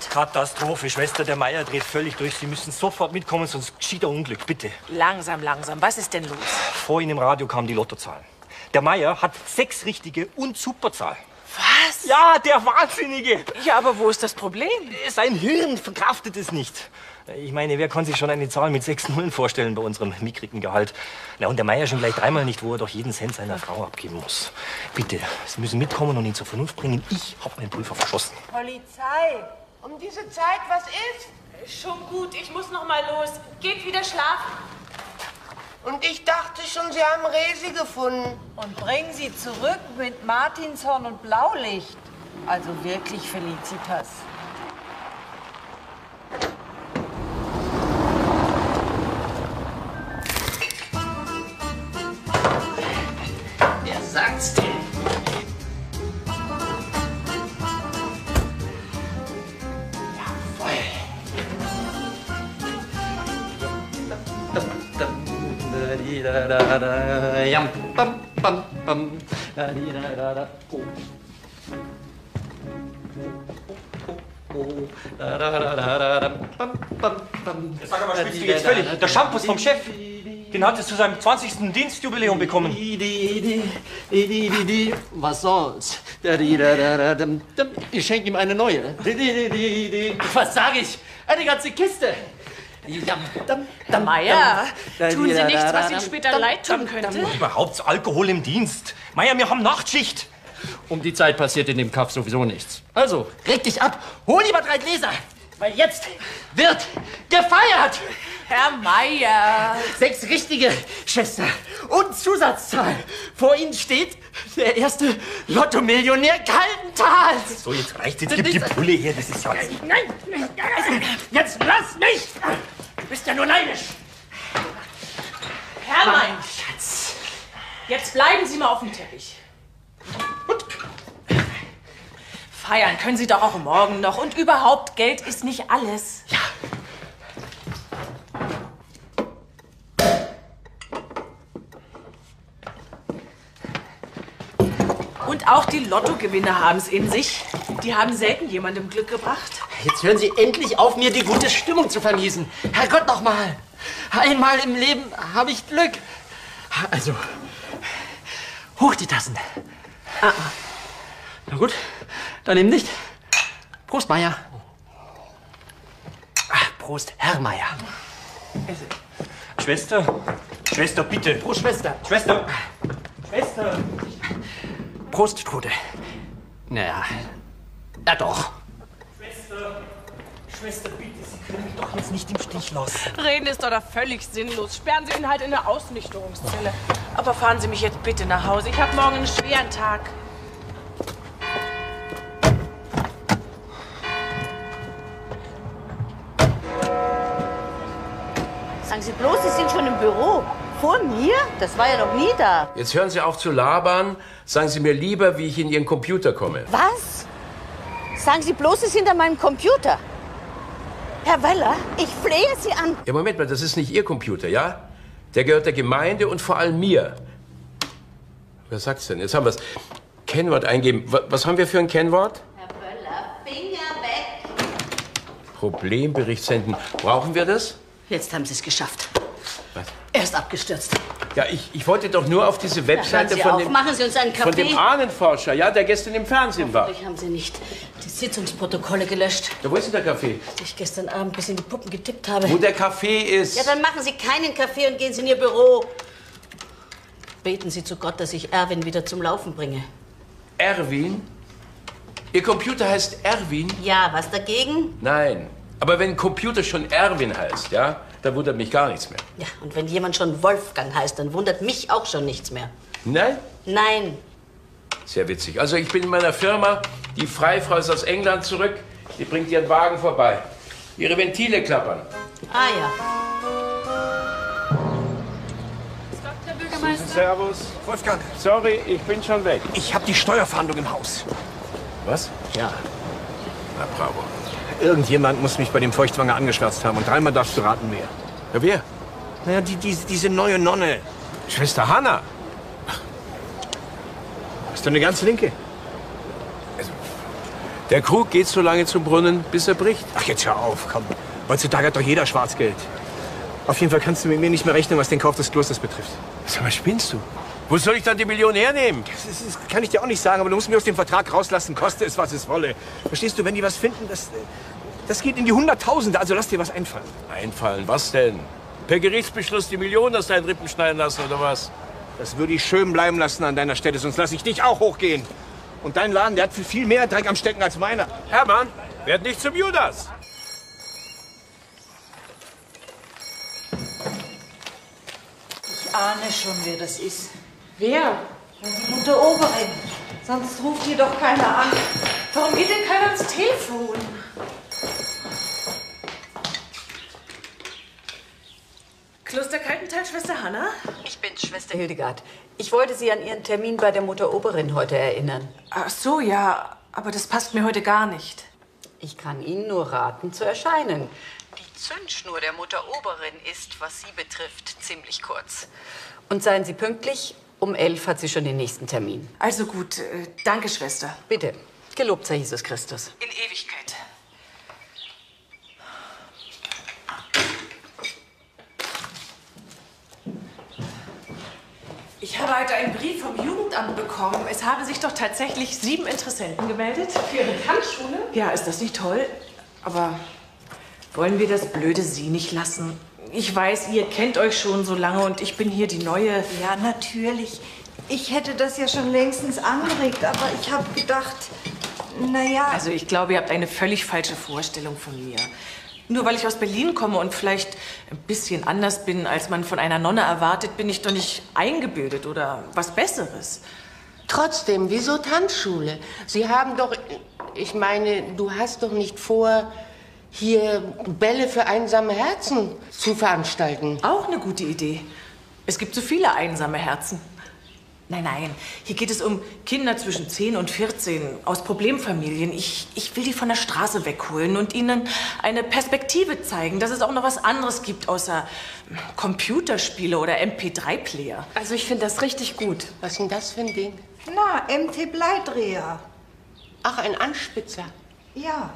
Katastrophe, Schwester, der Meier dreht völlig durch. Sie müssen sofort mitkommen, sonst geschieht ein Unglück, bitte. Langsam, langsam. Was ist denn los? Vorhin im Radio kamen die Lottozahlen. Der Meier hat 6 richtige und Superzahl. Was? Ja, der Wahnsinnige. Ja, aber wo ist das Problem? Sein Hirn verkraftet es nicht. Ich meine, wer kann sich schon eine Zahl mit 6 Nullen vorstellen bei unserem mickrigen Gehalt? Na, und der Meier schon gleich 3-mal nicht, wo er doch jeden Cent seiner Frau abgeben muss. Bitte, Sie müssen mitkommen und ihn zur Vernunft bringen. Ich hab meinen Prüfer verschossen. Polizei! Um diese Zeit, was ist? Schon gut, ich muss noch mal los. Geht wieder schlafen. Und ich dachte schon, Sie haben Resi gefunden. Und bringen sie zurück mit Martinshorn und Blaulicht. Also wirklich, Felicitas. Wer sagt's denn? Sag mal, spielst du jetzt völlig? Der Shampoo ist vom Chef. Den hat er zu seinem 20. Dienstjubiläum bekommen. Was soll's? Ich schenke ihm eine neue. Was sage ich? Eine ganze Kiste. Meier, tun Sie nichts, was Ihnen später leid tun könnte? Überhaupt Alkohol im Dienst. Meier, wir haben Nachtschicht. Um die Zeit passiert in dem Kaff sowieso nichts. Also, reg dich ab, hol lieber 3 Gläser, weil jetzt wird gefeiert. Herr Meier. 6 richtige, Schwester, und Zusatzzahl. Vor Ihnen steht der erste Lotto-Millionär Kaldentals. So, jetzt reicht's. Jetzt gib die Pulle her. Das ist ja... Nein, jetzt lass mich. Du bist ja nur neidisch. Herr Mein Meier, Schatz. jetzt bleiben Sie mal auf dem Teppich. Feiern können Sie doch auch morgen noch. Und überhaupt, Geld ist nicht alles. Ja. Und auch die Lottogewinner haben es in sich. Die haben selten jemandem Glück gebracht. Jetzt hören Sie endlich auf, mir die gute Stimmung zu vermiesen. Herrgott, noch mal. Einmal im Leben habe ich Glück. Also, hoch die Tassen. Na gut, dann eben nicht. Prost, Meier. Prost, Herr Meier. Schwester, Schwester, bitte. Prost, Schwester. Schwester, Schwester. Prost, Trude. Naja, ja doch. Schwester, bitte, Sie können mich doch jetzt nicht im Stich lassen. Reden ist doch da völlig sinnlos. Sperren Sie ihn halt in eine Ausnüchterungszelle. Aber fahren Sie mich jetzt bitte nach Hause. Ich habe morgen einen schweren Tag. Sagen Sie bloß, Sie sind schon im Büro. Vor mir? Das war ja noch nie da. Jetzt hören Sie auf zu labern. Sagen Sie mir lieber, wie ich in Ihren Computer komme. Was? Sagen Sie bloß, Sie sind an meinem Computer. Herr Weller, ich flehe Sie an. Ja, Moment mal, das ist nicht Ihr Computer, ja? Der gehört der Gemeinde und vor allem mir. Was sagt's denn? Jetzt haben wir's. Kennwort eingeben. Was haben wir für ein Kennwort? Herr Weller, Finger weg. Problembericht senden. Brauchen wir das? Jetzt haben Sie es geschafft. Was? Er ist abgestürzt. Ja, ich wollte doch nur auf diese Webseite Sie von auf, dem... machen Sie uns einen Von Kaffee. dem Ahnenforscher, ja, der gestern im Fernsehen war. Hoffentlich haben Sie nicht die Sitzungsprotokolle gelöscht, Ja, wo ist denn der Kaffee? die ich gestern Abend bis in die Puppen getippt habe. Wo der Kaffee ist? Ja, dann machen Sie keinen Kaffee und gehen Sie in Ihr Büro. Beten Sie zu Gott, dass ich Erwin wieder zum Laufen bringe. Erwin? Ihr Computer heißt Erwin? Ja, was dagegen? Nein. Aber wenn ein Computer schon Erwin heißt, ja, dann wundert mich gar nichts mehr. Ja, und wenn jemand schon Wolfgang heißt, dann wundert mich auch schon nichts mehr. Nein? Nein. Sehr witzig. Also ich bin in meiner Firma, die Freifrau ist aus England zurück, die bringt ihren Wagen vorbei. Ihre Ventile klappern. Ah ja. Herr Bürgermeister. Servus. Wolfgang, Sorry, ich bin schon weg. ich habe die Steuerfahndung im Haus. Was? Ja, Na bravo. irgendjemand muss mich bei dem Feuchtwanger angeschwärzt haben. Und 3-mal darfst du raten, wer. Ja, wer? Naja, diese neue Nonne. Schwester Hanna. Ach. Hast du eine ganz linke? Also, Der Krug geht so lange zum Brunnen, bis er bricht. Ach, jetzt hör auf, komm. Heutzutage hat doch jeder Schwarzgeld. Auf jeden Fall kannst du mit mir nicht mehr rechnen, was den Kauf des Klosters betrifft. Sag mal, spinnst du? Wo soll ich dann die Million hernehmen? Das kann ich dir auch nicht sagen, aber du musst mir aus dem Vertrag rauslassen, koste es, was es wolle. Verstehst du, wenn die was finden, das geht in die Hunderttausende, also lass dir was einfallen. Einfallen, was denn? Per Gerichtsbeschluss die Million aus deinen Rippen schneiden lassen, oder was? Das würde ich schön bleiben lassen an deiner Stelle, sonst lasse ich dich auch hochgehen. Und dein Laden, der hat viel mehr Dreck am Stecken als meiner. Hermann, werd nicht zum Judas. Ich ahne schon, wer das ist. Wer? Die Mutter Oberin. Sonst ruft hier doch keiner an. Warum geht denn keiner ans Telefon? Kloster Kaltental, Schwester Hanna? Ich bin Schwester Hildegard. Ich wollte Sie an Ihren Termin bei der Mutter Oberin heute erinnern. Ach so, ja, aber das passt mir heute gar nicht. Ich kann Ihnen nur raten, zu erscheinen. Die Zündschnur der Mutter Oberin ist, was Sie betrifft, ziemlich kurz. Und seien Sie pünktlich, um 11 hat sie schon den nächsten Termin. Also gut, danke, Schwester. Bitte, gelobt sei Jesus Christus. In Ewigkeit. Ich habe heute einen Brief vom Jugendamt bekommen. Es haben sich doch tatsächlich 7 Interessenten gemeldet. Für Ihre Tanzschule? Ja, ist das nicht toll? Aber wollen wir das blöde Sie nicht lassen? Ich weiß, ihr kennt euch schon so lange und ich bin hier die Neue. Ja, natürlich. Ich hätte das ja schon längstens angeregt, aber ich habe gedacht, naja. Also ich glaube, ihr habt eine völlig falsche Vorstellung von mir. Nur weil ich aus Berlin komme und vielleicht ein bisschen anders bin, als man von einer Nonne erwartet, bin ich doch nicht eingebildet oder was Besseres. Trotzdem, wieso Tanzschule? Sie haben doch, ich meine, du hast doch nicht vor, hier Bälle für einsame Herzen zu veranstalten. Auch eine gute Idee. Es gibt so viele einsame Herzen. Nein, nein, hier geht es um Kinder zwischen 10 und 14 aus Problemfamilien. Ich will die von der Straße wegholen und ihnen eine Perspektive zeigen, dass es auch noch was anderes gibt außer Computerspiele oder MP3-Player. Also ich finde das richtig gut. Was ist denn das für ein Ding? Na, MT-Bleidreher. Ach, ein Anspitzer. Ja.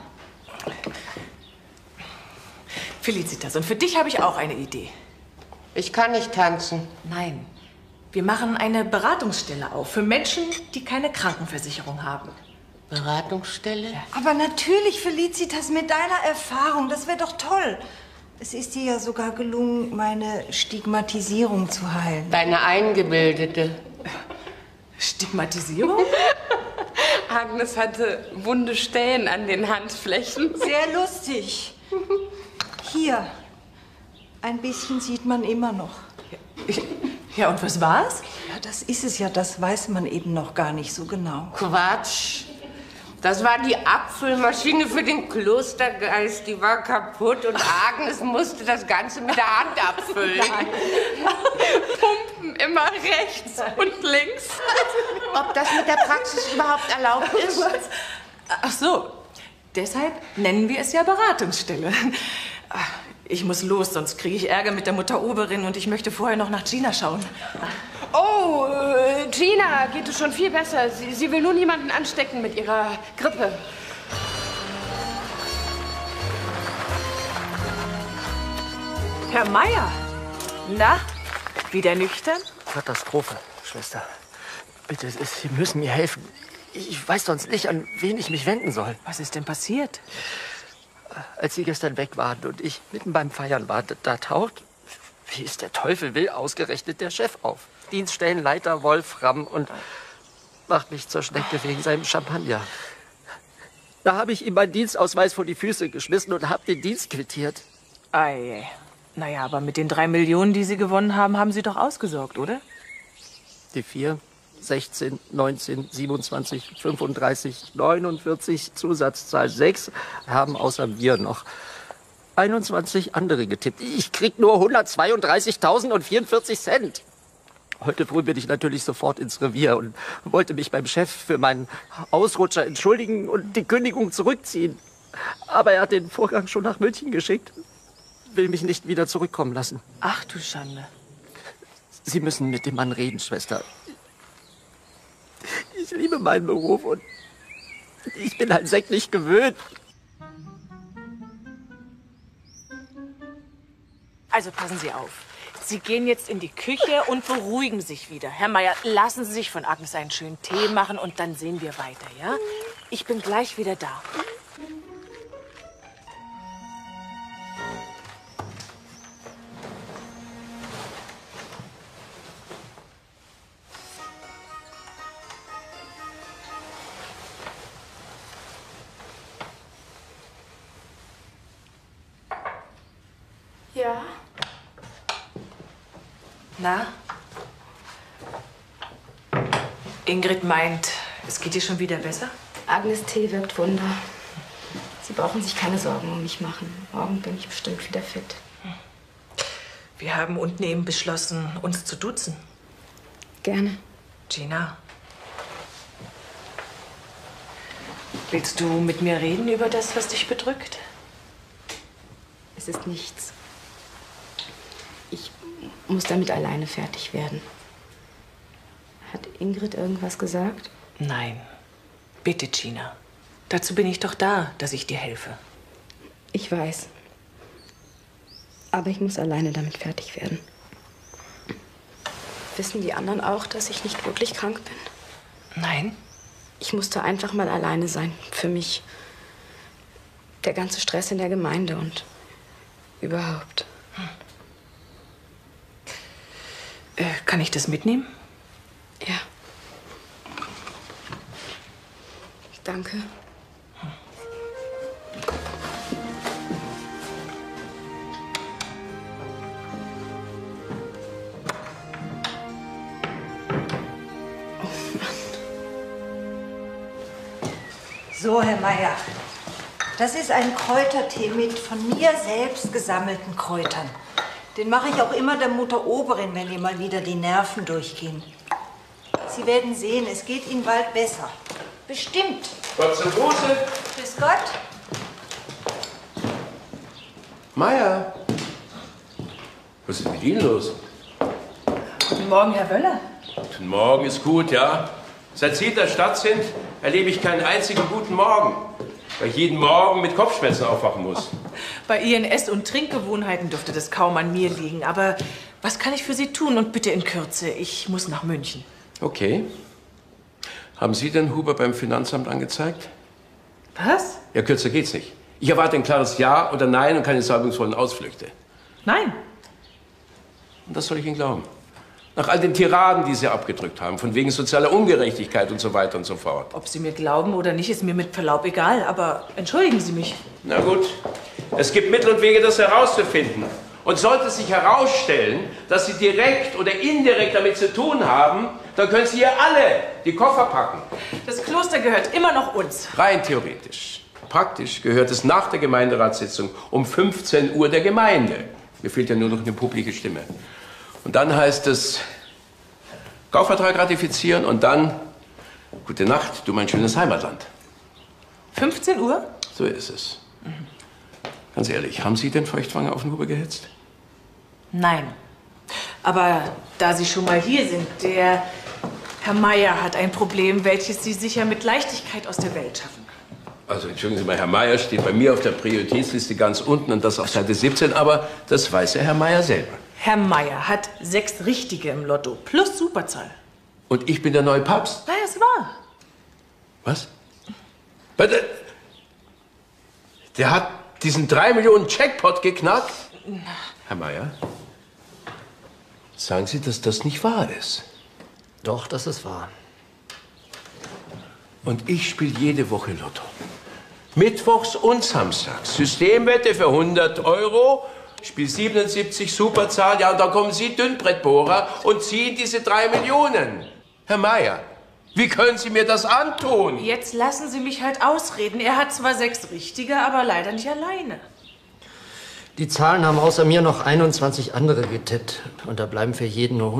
Felicitas, und für dich habe ich auch eine Idee. Ich kann nicht tanzen. Nein, wir machen eine Beratungsstelle auf für Menschen, die keine Krankenversicherung haben. Beratungsstelle? Aber natürlich, Felicitas, mit deiner Erfahrung, das wäre doch toll. Es ist dir ja sogar gelungen, meine Stigmatisierung zu heilen. Deine Eingebildete. Stigmatisierung? Agnes hatte wunde Stellen an den Handflächen. Sehr lustig. Hier, ein bisschen sieht man immer noch. Ja, und was war's? Ja, das ist es ja, das weiß man eben noch gar nicht so genau. Quatsch. Das war die Abfüllmaschine für den Klostergeist. Die war kaputt und Agnes musste das Ganze mit der Hand abfüllen. Pumpen immer rechts und links. Ob das mit der Praxis überhaupt erlaubt ist? Ach so, deshalb nennen wir es ja Beratungsstelle. Ich muss los, sonst kriege ich Ärger mit der Mutter Oberin und ich möchte vorher noch nach Gina schauen. Oh, Gina geht es schon viel besser. Sie will nur niemanden anstecken mit ihrer Grippe. Herr Meier, na, wieder nüchtern? Katastrophe, Schwester. Bitte, Sie müssen mir helfen. Ich weiß sonst nicht, an wen ich mich wenden soll. Was ist denn passiert? Als Sie gestern weg waren und ich mitten beim Feiern war, da taucht, wie es der Teufel will, ausgerechnet der Chef auf. Dienststellenleiter Wolfram und macht mich zur Schnecke wegen seinem Champagner. Da habe ich ihm meinen Dienstausweis vor die Füße geschmissen und habe den Dienst quittiert. Ei, naja, aber mit den 3 Millionen, die Sie gewonnen haben, haben Sie doch ausgesorgt, oder? Die 4, 16, 19, 27, 35, 49, Zusatzzahl 6 haben außer wir noch 21 andere getippt. Ich krieg nur 132.044 Cent. Heute früh bin ich natürlich sofort ins Revier und wollte mich beim Chef für meinen Ausrutscher entschuldigen und die Kündigung zurückziehen. Aber er hat den Vorgang schon nach München geschickt. Will mich nicht wieder zurückkommen lassen. Ach du Schande. Sie müssen mit dem Mann reden, Schwester. Ich liebe meinen Beruf und Ich bin einen Sekt nicht gewöhnt. Also passen Sie auf. Sie gehen jetzt in die Küche und beruhigen sich wieder. Herr Meier, lassen Sie sich von Agnes einen schönen Tee machen und dann sehen wir weiter, ja? Ich bin gleich wieder da. Ja? Na? Ingrid meint, es geht ihr schon wieder besser? Agnes Tee wirkt Wunder. Sie brauchen sich keine Sorgen um mich machen. Morgen bin ich bestimmt wieder fit. Wir haben unten eben beschlossen, uns zu duzen. Gerne. Gina. Willst du mit mir reden über das, was dich bedrückt? Es ist nichts. Ich muss damit alleine fertig werden. Hat Ingrid irgendwas gesagt? Nein. Bitte, Gina. Dazu bin ich doch da, dass ich dir helfe. Ich weiß. Aber ich muss alleine damit fertig werden. Wissen die anderen auch, dass ich nicht wirklich krank bin? Nein. Ich musste einfach mal alleine sein. Für mich. Der ganze Stress in der Gemeinde und überhaupt. Kann ich das mitnehmen? Ja. Danke. So, Herr Meier. Das ist ein Kräutertee mit von mir selbst gesammelten Kräutern. Den mache ich auch immer der Mutter Oberin, wenn ihr mal wieder die Nerven durchgehen. Sie werden sehen, es geht Ihnen bald besser. Bestimmt. Gott zum Gruße. Grüß Gott. Meier. Was ist mit Ihnen los? Guten Morgen, Herr Wöller. Guten Morgen ist gut, ja. Seit Sie in der Stadt sind, erlebe ich keinen einzigen guten Morgen, weil ich jeden Morgen mit Kopfschmerzen aufwachen muss. Bei Ihren Ess- und Trinkgewohnheiten dürfte das kaum an mir liegen. Aber was kann ich für Sie tun? Und bitte in Kürze. Ich muss nach München. Okay. Haben Sie den Huber beim Finanzamt angezeigt? Was? Ja, kürzer geht's nicht. Ich erwarte ein klares Ja oder Nein und keine salbungsvollen Ausflüchte. Nein. Und das soll ich Ihnen glauben. Nach all den Tiraden, die Sie abgedrückt haben, von wegen sozialer Ungerechtigkeit und so weiter und so fort. Ob Sie mir glauben oder nicht, ist mir mit Verlaub egal. Aber entschuldigen Sie mich. Na gut. Es gibt Mittel und Wege, das herauszufinden. Und sollte sich herausstellen, dass Sie direkt oder indirekt damit zu tun haben, dann können Sie hier alle die Koffer packen. Das Kloster gehört immer noch uns. Rein theoretisch. Praktisch gehört es nach der Gemeinderatssitzung um 15 Uhr der Gemeinde. Mir fehlt ja nur noch eine publike Stimme. Und dann heißt es Kaufvertrag ratifizieren und dann gute Nacht, du mein schönes Heimatland. 15 Uhr? So ist es. Ganz ehrlich, haben Sie den Feuchtwanger auf den Huber gehetzt? Nein. Aber da Sie schon mal hier sind, der Herr Meier hat ein Problem, welches Sie sicher mit Leichtigkeit aus der Welt schaffen können. Also entschuldigen Sie mal, Herr Meier steht bei mir auf der Prioritätsliste ganz unten und das auf Seite 17, aber das weiß ja Herr Meier selber. Herr Meier hat 6 Richtige im Lotto plus Superzahl. Und ich bin der neue Papst? Na, es war. Was? Der hat diesen 3 Millionen Jackpot geknackt? Herr Meier, sagen Sie, dass das nicht wahr ist? Doch, das ist wahr. Und ich spiele jede Woche Lotto. Mittwochs und samstags. Systemwette für 100 €. Spiel 77 Superzahl. Ja, und dann kommen Sie, Dünnbrettbohrer, und ziehen diese 3 Millionen. Herr Meier, wie können Sie mir das antun? Jetzt lassen Sie mich halt ausreden. Er hat zwar 6 Richtige, aber leider nicht alleine. Die Zahlen haben außer mir noch 21 andere getippt. Und da bleiben für jeden nur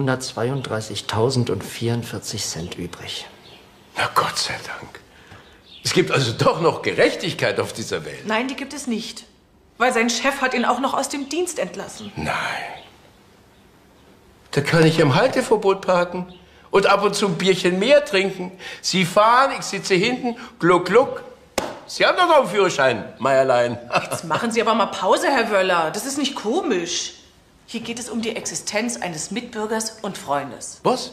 132.044 Cent übrig. Na Gott sei Dank. Es gibt also doch noch Gerechtigkeit auf dieser Welt. Nein, die gibt es nicht. Weil sein Chef hat ihn auch noch aus dem Dienst entlassen. Nein. Da kann ich im Halteverbot parken Und ab und zu ein Bierchen mehr trinken. Sie fahren, ich sitze hinten, gluck, gluck. Sie haben doch noch einen Führerschein, Meierlein. Jetzt machen Sie aber mal Pause, Herr Wöller. Das ist nicht komisch. Hier geht es um die Existenz eines Mitbürgers und Freundes. Was?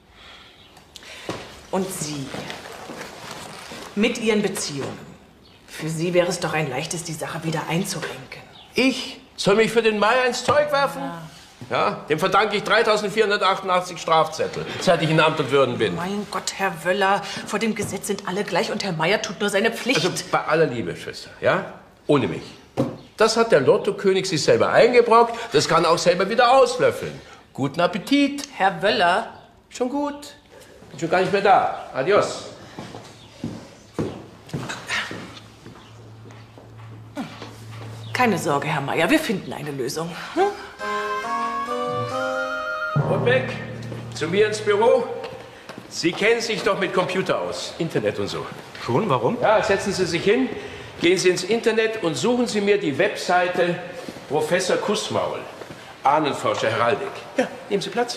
Und Sie, mit Ihren Beziehungen. Für Sie wäre es doch ein leichtes, die Sache wieder einzurenken. Ich soll mich für den Meier ins Zeug werfen? Ja, dem verdanke ich 3.488 Strafzettel, seit ich in Amt und Würden bin. Mein Gott, Herr Wöller, vor dem Gesetz sind alle gleich und Herr Meier tut nur seine Pflicht. Also bei aller Liebe, Schwester, ja? Ohne mich. Das hat der Lottokönig sich selber eingebrockt, das kann er auch selber wieder auslöffeln. Guten Appetit. Herr Wöller. Schon gut. Bin schon gar nicht mehr da. Adios. Keine Sorge, Herr Meier, wir finden eine Lösung. Und weg. Zu mir ins Büro. Sie kennen sich doch mit Computer aus. Internet und so. Schon? Warum? Ja, setzen Sie sich hin, gehen Sie ins Internet und suchen Sie mir die Webseite Professor Kussmaul, Ahnenforscher Heraldik. Ja, nehmen Sie Platz.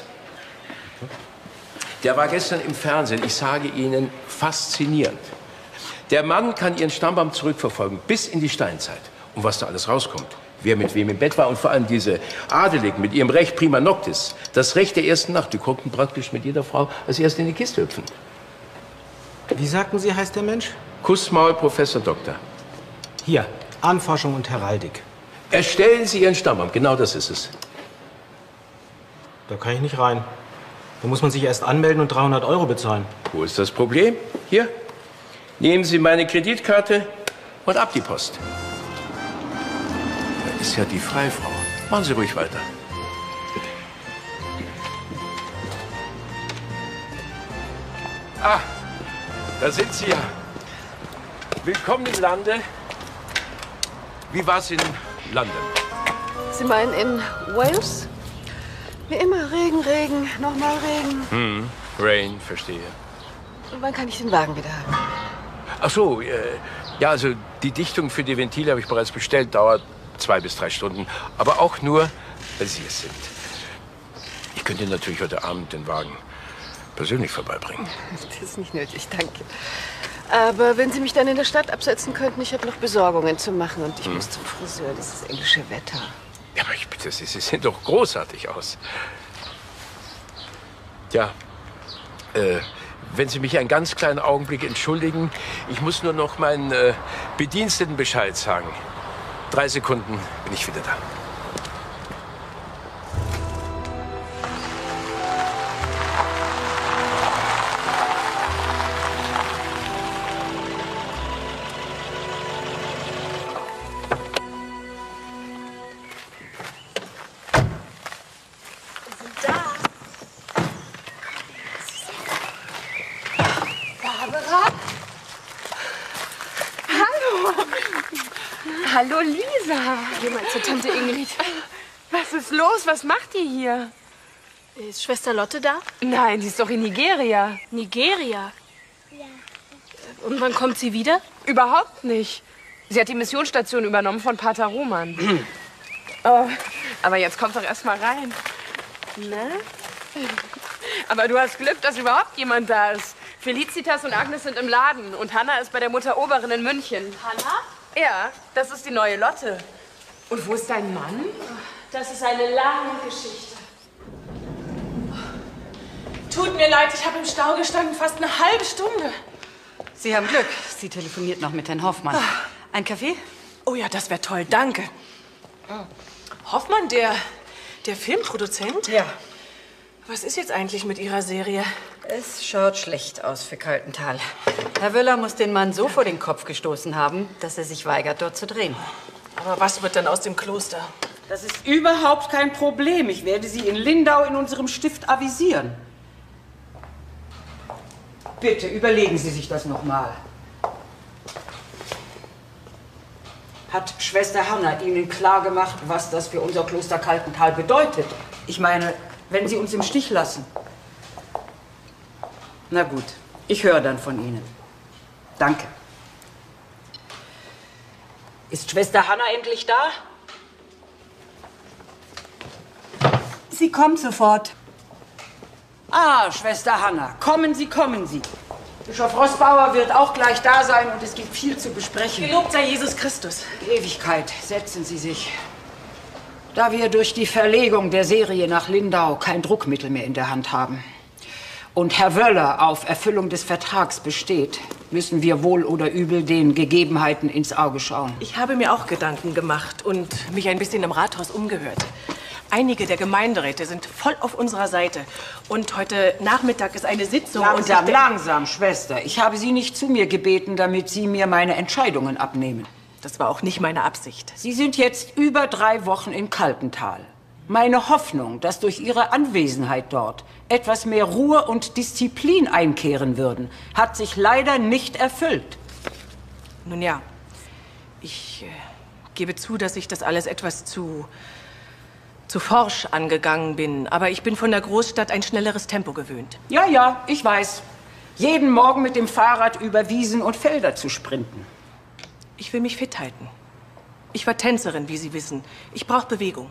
Der war gestern im Fernsehen. Ich sage Ihnen, faszinierend. Der Mann kann Ihren Stammbaum zurückverfolgen, bis in die Steinzeit. Und was da alles rauskommt. Wer mit wem im Bett war und vor allem diese Adeligen mit ihrem Recht prima noctis. Das Recht der ersten Nacht. Die konnten praktisch mit jeder Frau als erste in die Kiste hüpfen. Wie sagten Sie, heißt der Mensch? Kussmaul, Professor Doktor. Hier, Ahnenforschung und Heraldik. Erstellen Sie Ihren Stammbaum. Genau das ist es. Da kann ich nicht rein. Da muss man sich erst anmelden und 300 € bezahlen. Wo ist das Problem? Hier, nehmen Sie meine Kreditkarte und ab die Post. Da ist ja die Freifrau. Machen Sie ruhig weiter. Ah, da sind Sie ja. Willkommen im Lande. Wie war's in London? Sie meinen in Wales? Wie immer, Regen, Regen, nochmal Regen. Rain, verstehe. Und wann kann ich den Wagen wieder haben? Ach so, ja, also die Dichtung für die Ventile habe ich bereits bestellt. Dauert 2 bis 3 Stunden. Aber auch nur, weil Sie es sind. Ich könnte natürlich heute Abend den Wagen persönlich vorbeibringen. Das ist nicht nötig, danke. Aber wenn Sie mich dann in der Stadt absetzen könnten, ich habe noch Besorgungen zu machen und ich muss zum Friseur, dieses englische Wetter. Ja, aber ich bitte Sie, Sie sehen doch großartig aus. Ja, wenn Sie mich einen ganz kleinen Augenblick entschuldigen, ich muss nur noch meinen Bediensteten Bescheid sagen. 3 Sekunden bin ich wieder da. Hallo, Lisa. Geh mal zu Tante Ingrid. Was ist los? Was macht ihr hier? Ist Schwester Lotte da? Nein, die ist doch in Nigeria. Nigeria? Ja. Und wann kommt sie wieder? Überhaupt nicht. Sie hat die Missionsstation übernommen von Pater Roman. Oh, aber jetzt kommt doch erst mal rein. Ne? Aber du hast Glück, dass überhaupt jemand da ist. Felicitas und Agnes sind im Laden und Hanna ist bei der Mutter Oberin in München. Hanna? Ja, das ist die neue Lotte. Und wo ist dein Mann? Das ist eine lange Geschichte. Tut mir leid, ich habe im Stau gestanden, fast eine halbe Stunde. Sie haben Glück. Sie telefoniert noch mit Herrn Hoffmann. Ein Kaffee? Oh ja, das wäre toll, danke. Hoffmann, der Filmproduzent? Ja. Was ist jetzt eigentlich mit Ihrer Serie? Es schaut schlecht aus für Kaltental. Herr Wöller muss den Mann so vor den Kopf gestoßen haben, dass er sich weigert, dort zu drehen. Aber was wird dann aus dem Kloster? Das ist überhaupt kein Problem. Ich werde Sie in Lindau in unserem Stift avisieren. Bitte, überlegen Sie sich das noch mal. Hat Schwester Hanna Ihnen klargemacht, was das für unser Kloster Kaltental bedeutet? Ich meine, wenn Sie uns im Stich lassen. Na gut, ich höre dann von Ihnen. Danke. Ist Schwester Hanna endlich da? Sie kommt sofort. Ah, Schwester Hanna, kommen Sie, kommen Sie. Bischof Rossbauer wird auch gleich da sein und es gibt viel zu besprechen. Gelobt sei Jesus Christus. Die Ewigkeit, setzen Sie sich. Da wir durch die Verlegung der Serie nach Lindau kein Druckmittel mehr in der Hand haben und Herr Wöller auf Erfüllung des Vertrags besteht, müssen wir wohl oder übel den Gegebenheiten ins Auge schauen. Ich habe mir auch Gedanken gemacht und mich ein bisschen im Rathaus umgehört. Einige der Gemeinderäte sind voll auf unserer Seite. Und heute Nachmittag ist eine Sitzung. Langsam, Schwester. Ich habe Sie nicht zu mir gebeten, damit Sie mir meine Entscheidungen abnehmen. Das war auch nicht meine Absicht. Sie sind jetzt über 3 Wochen in Kaltental. Meine Hoffnung, dass durch Ihre Anwesenheit dort etwas mehr Ruhe und Disziplin einkehren würden, hat sich leider nicht erfüllt. Nun ja, ich gebe zu, dass ich das alles etwas zu forsch angegangen bin. Aber ich bin von der Großstadt ein schnelleres Tempo gewöhnt. Ja, ich weiß. Jeden Morgen mit dem Fahrrad über Wiesen und Felder zu sprinten. Ich will mich fit halten. Ich war Tänzerin, wie Sie wissen. Ich brauche Bewegung.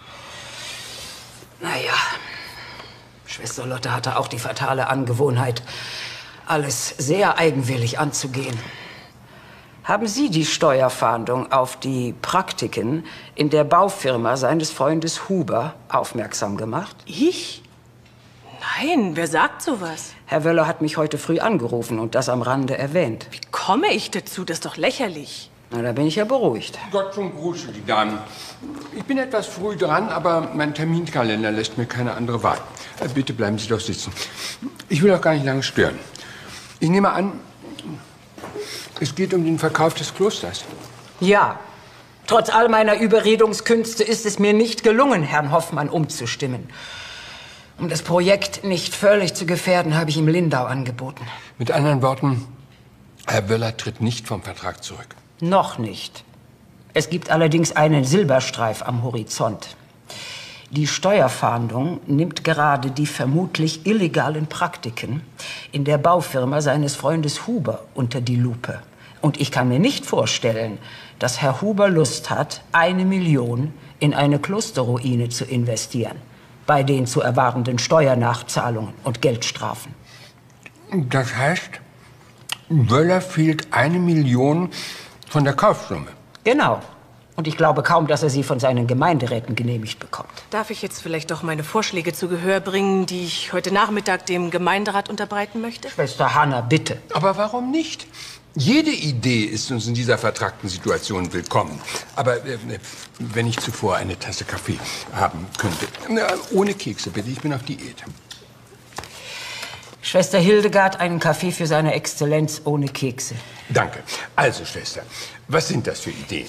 Naja, Schwester Lotte hatte auch die fatale Angewohnheit, alles sehr eigenwillig anzugehen. Haben Sie die Steuerfahndung auf die Praktiken in der Baufirma seines Freundes Huber aufmerksam gemacht? Ich? Nein, wer sagt sowas? Herr Wöller hat mich heute früh angerufen und das am Rande erwähnt. Wie komme ich dazu? Das ist doch lächerlich. Na, da bin ich ja beruhigt. Gott zum Gruße, die Damen. Ich bin etwas früh dran, aber mein Terminkalender lässt mir keine andere Wahl. Bitte bleiben Sie doch sitzen. Ich will auch gar nicht lange stören. Ich nehme an, es geht um den Verkauf des Klosters. Ja. Trotz all meiner Überredungskünste ist es mir nicht gelungen, Herrn Hoffmann umzustimmen. Um das Projekt nicht völlig zu gefährden, habe ich ihm Lindau angeboten. Mit anderen Worten, Herr Wöller tritt nicht vom Vertrag zurück. Noch nicht. Es gibt allerdings einen Silberstreif am Horizont. Die Steuerfahndung nimmt gerade die vermutlich illegalen Praktiken in der Baufirma seines Freundes Huber unter die Lupe. Und ich kann mir nicht vorstellen, dass Herr Huber Lust hat, 1 Million in eine Klosterruine zu investieren, bei den zu erwartenden Steuernachzahlungen und Geldstrafen. Das heißt, Wöller fehlt 1 Million von der Kaufsumme. Genau. Und ich glaube kaum, dass er sie von seinen Gemeinderäten genehmigt bekommt. Darf ich jetzt vielleicht doch meine Vorschläge zu Gehör bringen, die ich heute Nachmittag dem Gemeinderat unterbreiten möchte? Schwester Hanna, bitte. Aber warum nicht? Jede Idee ist uns in dieser vertragten Situation willkommen. Aber wenn ich zuvor eine Tasse Kaffee haben könnte. Ohne Kekse, bitte. Ich bin auf Diät. Schwester Hildegard, einen Kaffee für seine Exzellenz ohne Kekse. Danke. Also, Schwester, was sind das für Ideen?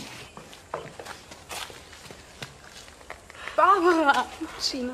Barbara, Gina.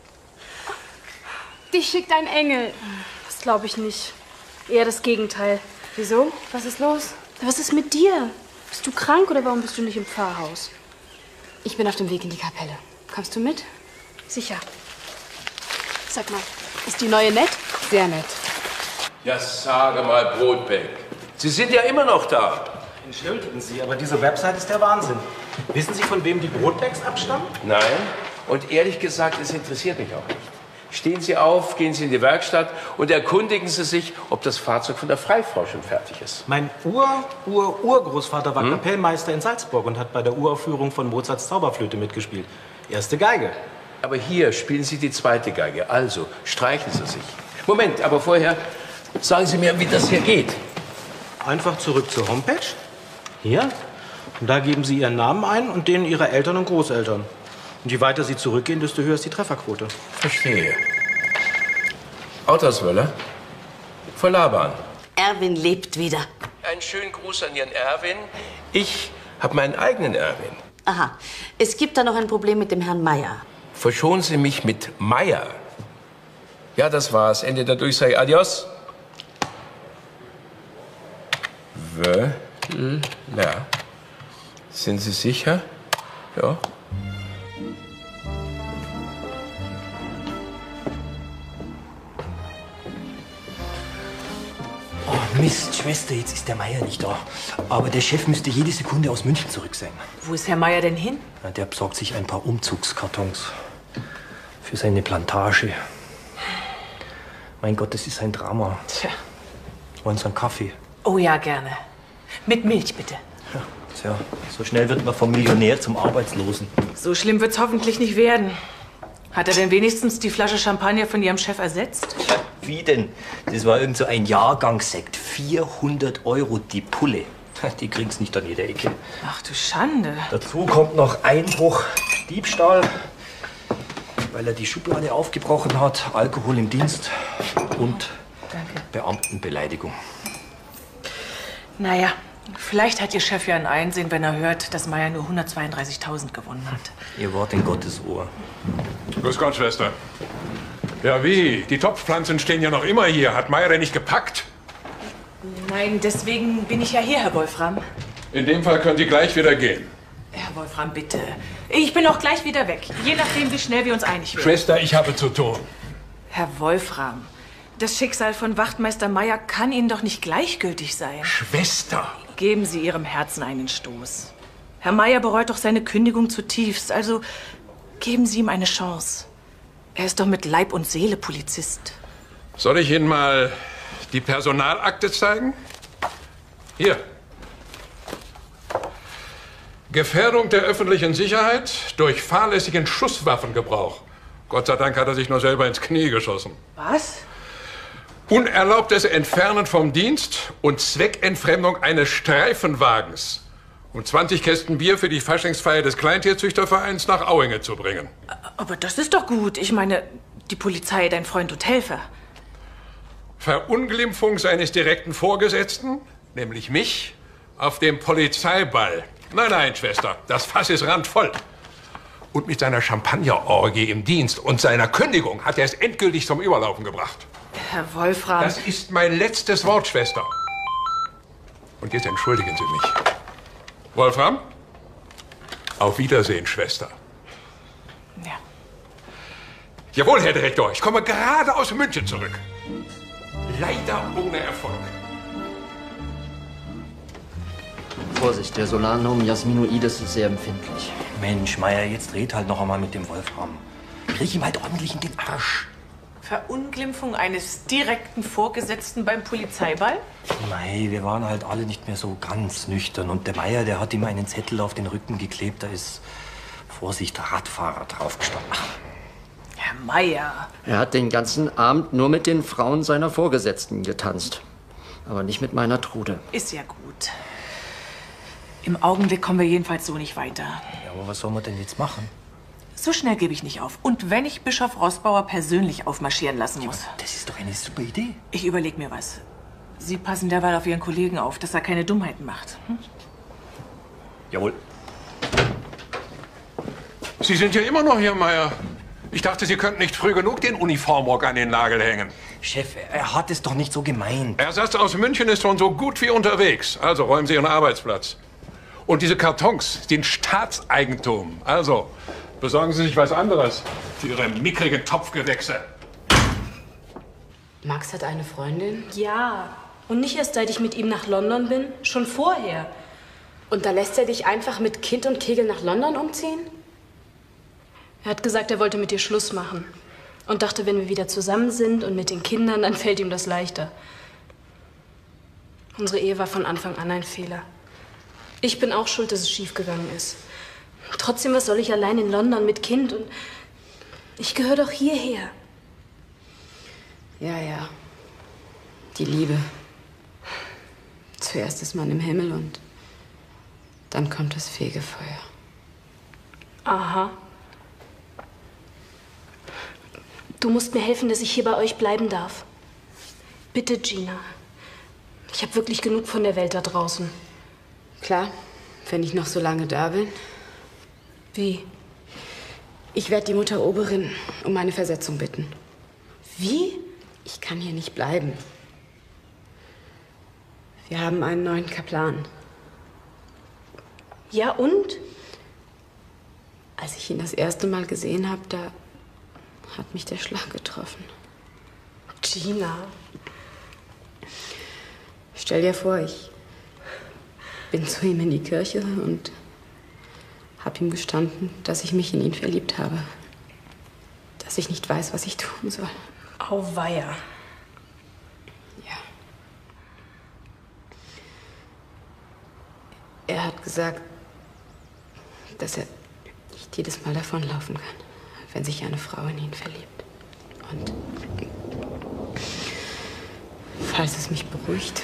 Dich schickt ein Engel. Das glaube ich nicht. Eher das Gegenteil. Wieso? Was ist los? Was ist mit dir? Bist du krank oder warum bist du nicht im Pfarrhaus? Ich bin auf dem Weg in die Kapelle. Kommst du mit? Sicher. Sag mal, ist die neue nett? Sehr nett. Ja, sage mal, Brotbeck. Sie sind ja immer noch da. Entschuldigen Sie, aber diese Website ist der Wahnsinn. Wissen Sie, von wem die Brotbecks abstammen? Nein. Und ehrlich gesagt, es interessiert mich auch nicht. Stehen Sie auf, gehen Sie in die Werkstatt und erkundigen Sie sich, ob das Fahrzeug von der Freifrau schon fertig ist. Mein Urgroßvater war Kapellmeister in Salzburg und hat bei der Uraufführung von Mozarts Zauberflöte mitgespielt. Erste Geige. Aber hier spielen Sie die zweite Geige. Also, streichen Sie sich. Moment, aber vorher sagen Sie mir, wie das hier geht. Einfach zurück zur Homepage. Hier. Und da geben Sie Ihren Namen ein und den Ihrer Eltern und Großeltern. Und je weiter Sie zurückgehen, desto höher ist die Trefferquote. Verstehe. Autoswöller? Von Laban. Erwin lebt wieder. Einen schönen Gruß an Ihren Erwin. Ich habe meinen eigenen Erwin. Aha. Es gibt da noch ein Problem mit dem Herrn Meier. Verschonen Sie mich mit Meier. Ja, das war's. Ende der Durchsage. Adios. Wöller. Sind Sie sicher? Ja. Oh, Mist, Schwester, jetzt ist der Meier nicht da. Aber der Chef müsste jede Sekunde aus München zurück sein. Wo ist Herr Meier denn hin? Na, der besorgt sich ein paar Umzugskartons für seine Plantage. Mein Gott, das ist ein Drama. Tja. Wollen Sie einen Kaffee? Oh ja, gerne. Mit Milch, bitte. Ja, tja, so schnell wird man vom Millionär zum Arbeitslosen. So schlimm wird's hoffentlich nicht werden. Hat er denn wenigstens die Flasche Champagner von Ihrem Chef ersetzt? Wie denn? Das war irgend so ein Jahrgangssekt. 400 € die Pulle. Die kriegen's nicht an jeder Ecke. Ach du Schande. Dazu kommt noch Einbruch, Diebstahl, weil er die Schublade aufgebrochen hat, Alkohol im Dienst und Beamtenbeleidigung. Naja, vielleicht hat Ihr Chef ja ein Einsehen, wenn er hört, dass Meier nur 132.000 gewonnen hat. Ihr Wort in Gottes Ohr. Grüß Gott, Schwester. Ja, wie? Die Topfpflanzen stehen ja noch immer hier. Hat Meier denn nicht gepackt? Nein, deswegen bin ich ja hier, Herr Wolfram. In dem Fall können Sie gleich wieder gehen. Herr Wolfram, bitte. Ich bin auch gleich wieder weg. Je nachdem, wie schnell wir uns einig werden. Schwester, ich habe zu tun. Herr Wolfram, das Schicksal von Wachtmeister Meier kann Ihnen doch nicht gleichgültig sein. Schwester! Geben Sie Ihrem Herzen einen Stoß. Herr Meier bereut doch seine Kündigung zutiefst, also geben Sie ihm eine Chance. Er ist doch mit Leib und Seele Polizist. Soll ich Ihnen mal die Personalakte zeigen? Hier. Gefährdung der öffentlichen Sicherheit durch fahrlässigen Schusswaffengebrauch. Gott sei Dank hat er sich nur selber ins Knie geschossen. Was? Unerlaubtes Entfernen vom Dienst und Zweckentfremdung eines Streifenwagens, um 20 Kästen Bier für die Faschingsfeier des Kleintierzüchtervereins nach Auinge zu bringen. Aber das ist doch gut. Ich meine, die Polizei, dein Freund und Helfer. Verunglimpfung seines direkten Vorgesetzten, nämlich mich, auf dem Polizeiball. Nein, nein, Schwester, das Fass ist randvoll. Und mit seiner Champagnerorgie im Dienst und seiner Kündigung hat er es endgültig zum Überlaufen gebracht. Herr Wolfram. Das ist mein letztes Wort, Schwester. Und jetzt entschuldigen Sie mich. Wolfram? Auf Wiedersehen, Schwester. Ja. Jawohl, Herr Direktor, ich komme gerade aus München zurück. Leider ohne Erfolg. Vorsicht, der Solanum Jasminoides ist sehr empfindlich. Mensch, Meier, jetzt red halt noch einmal mit dem Wolfram. Krieg ihm halt ordentlich in den Arsch. Verunglimpfung eines direkten Vorgesetzten beim Polizeiball? Mei, wir waren halt alle nicht mehr so ganz nüchtern. Und der Meier, der hat ihm einen Zettel auf den Rücken geklebt. Da ist, Vorsicht, Radfahrer draufgestanden. Herr Meier. Er hat den ganzen Abend nur mit den Frauen seiner Vorgesetzten getanzt. Aber nicht mit meiner Trude. Ist ja gut. Im Augenblick kommen wir jedenfalls so nicht weiter. Ja, aber was soll man denn jetzt machen? So schnell gebe ich nicht auf. Und wenn ich Bischof Roßbauer persönlich aufmarschieren lassen muss. Das ist doch eine super Idee. Ich überlege mir was. Sie passen derweil auf Ihren Kollegen auf, dass er keine Dummheiten macht. Hm? Jawohl. Sie sind ja immer noch hier, Meier. Ich dachte, Sie könnten nicht früh genug den Uniformrock an den Nagel hängen. Chef, er hat es doch nicht so gemeint. Ersatz aus München ist schon so gut wie unterwegs. Also räumen Sie Ihren Arbeitsplatz. Und diese Kartons sind Staatseigentum. Also besorgen Sie sich was anderes für Ihre mickrigen Topfgewächse. Max hat eine Freundin? Ja. Und nicht erst seit ich mit ihm nach London bin, schon vorher. Und da lässt er dich einfach mit Kind und Kegel nach London umziehen? Er hat gesagt, er wollte mit dir Schluss machen. Und dachte, wenn wir wieder zusammen sind und mit den Kindern, dann fällt ihm das leichter. Unsere Ehe war von Anfang an ein Fehler. Ich bin auch schuld, dass es schiefgegangen ist. Trotzdem, was soll ich allein in London mit Kind? Und ich gehöre doch hierher. Ja, ja. Die Liebe. Zuerst ist man im Himmel und dann kommt das Fegefeuer. Aha. Du musst mir helfen, dass ich hier bei euch bleiben darf. Bitte, Gina. Ich habe wirklich genug von der Welt da draußen. Klar, wenn ich noch so lange da bin. Wie? Ich werde die Mutter Oberin um meine Versetzung bitten. Wie? Ich kann hier nicht bleiben. Wir haben einen neuen Kaplan. Ja, und? Als ich ihn das erste Mal gesehen habe, da hat mich der Schlag getroffen. Gina. Stell dir vor, ich bin zu ihm in die Kirche und habe ihm gestanden, dass ich mich in ihn verliebt habe. Dass ich nicht weiß, was ich tun soll. Auweia. Er hat gesagt, dass er nicht jedes Mal davonlaufen kann, wenn sich eine Frau in ihn verliebt. Und falls es mich beruhigt,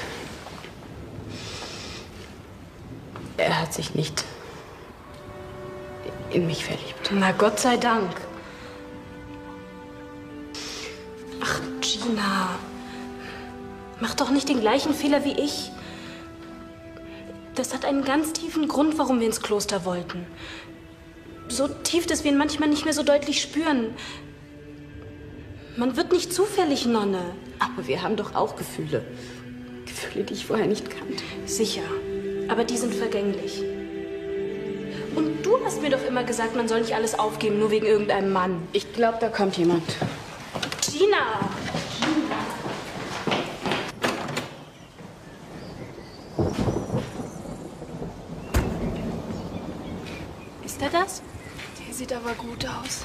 er hat sich nicht in mich verliebt. Na, Gott sei Dank. Ach, Gina, mach doch nicht den gleichen Fehler wie ich. Das hat einen ganz tiefen Grund, warum wir ins Kloster wollten. So tief, dass wir ihn manchmal nicht mehr so deutlich spüren. Man wird nicht zufällig Nonne. Aber wir haben doch auch Gefühle. Gefühle, die ich vorher nicht kannte. Sicher, aber die sind vergänglich. Und du hast mir doch immer gesagt, man soll nicht alles aufgeben, nur wegen irgendeinem Mann. Ich glaube, da kommt jemand. Gina! Ist er das? Der sieht aber gut aus.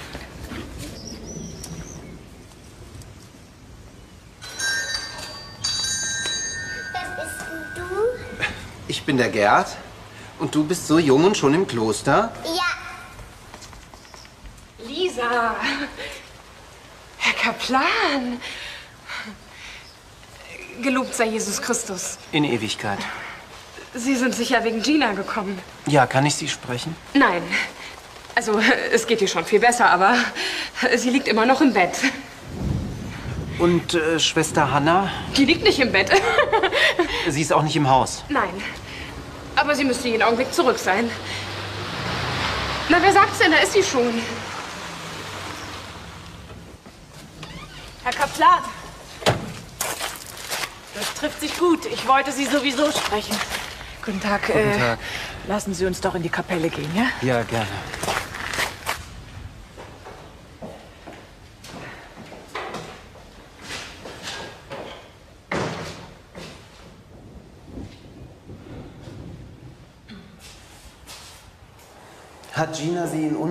Wer bist denn du? Ich bin der Gerd. Und du bist so jung und schon im Kloster? Ja. Lisa! Herr Kaplan! Gelobt sei Jesus Christus. In Ewigkeit. Sie sind sicher wegen Gina gekommen. Ja, kann ich Sie sprechen? Nein. Also, es geht ihr schon viel besser, aber sie liegt immer noch im Bett. Und Schwester Hanna? Die liegt nicht im Bett. Sie ist auch nicht im Haus. Nein. Aber sie müsste jeden Augenblick zurück sein. Na, wer sagt's denn? Da ist sie schon. Herr Kaplan. Das trifft sich gut. Ich wollte Sie sowieso sprechen. Guten Tag. Guten Tag. Lassen Sie uns doch in die Kapelle gehen, ja? Ja, gerne. Hat Gina Sie in